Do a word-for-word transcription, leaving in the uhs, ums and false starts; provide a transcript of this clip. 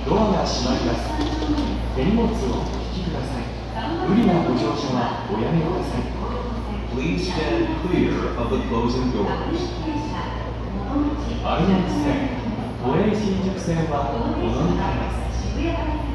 ドアが閉まります。手荷物をお引きください。無理なご乗車はおやめください。 Please stand clear of the closing doors. アルナイツ線、都営新宿線はお乗り換えます。